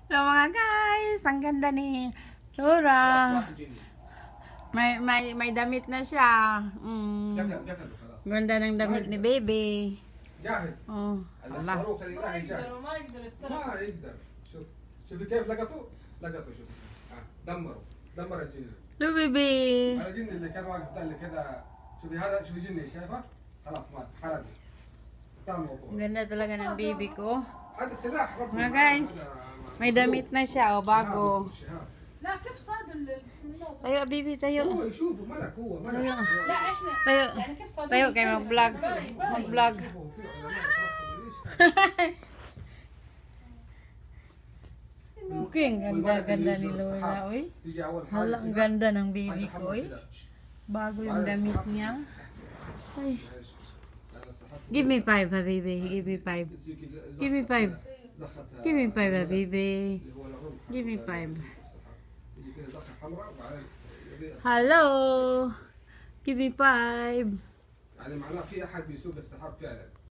Hello mga guys, ang ganda ni Laura. May damit na siya. Ganda ng damit ni baby. Oh, Allah. ما يقدر شوف شوفي كيف لقطوا شوف دمروا الجن. Hello baby. هذا الجن اللي كان واقف اللي كذا. شوفي هذا شوفي جني شايفه خلاص مات حرق. Ganda talaga ng baby ko. هذا السلاح برضه Mga guys, may damit na siya, oh, bago. لا كيف صادوا بسم الله. Tayo baby, tayo. هو يشوفوا ملك هو ملك. لا احنا Tayo. يعني كيف صادوا. Tayo kayo mag-vlog. Mag-vlog. Okay, ang ganda ni Lola, oy. Hala, ang ganda ng baby ko, oy. Bago yung damit niya. Ay. Give me 5, ha, baby. Give me 5. Give me 5. Give me 5, ha, baby. Give me 5. Hello. Give me 5. يعني معناه في احد بيسوق السحاب فعلا.